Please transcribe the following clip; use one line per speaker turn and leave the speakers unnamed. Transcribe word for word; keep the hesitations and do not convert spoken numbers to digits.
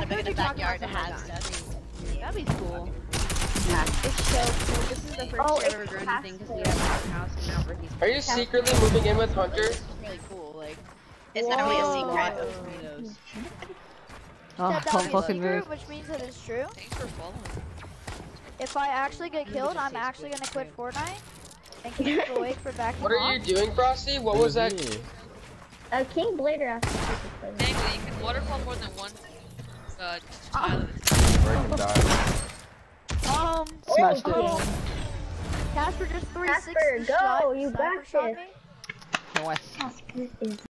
living in a
you talking
backyard that
about
had
something
stuff.
That'd be cool.
Yeah.
It's so cool. This is the first
Oh,
year I've ever
it's
grown anything because we have a house in Mount Ricky.
Are you secretly moving in with Hunter?
It's really cool. Like,
It's definitely a secret.
tomatoes.
Oh,
That
don't
would be
fucking
secret,
move.
which means that it's true.
Thanks for following.
If I actually get killed, I'm actually gonna quit Fortnite and keep people awake for back.
What are you doing, Frosty? What was that?
Uh, King Blader asked me to play.
Anyway, you can waterfall more than one uh, island.
Break and die.
Um,
Smashed
Oh,
it.
Casper just three
Casper,
sixty
go,
shot,
you
sniper
got
shot
this.
me.
No way.
Casper is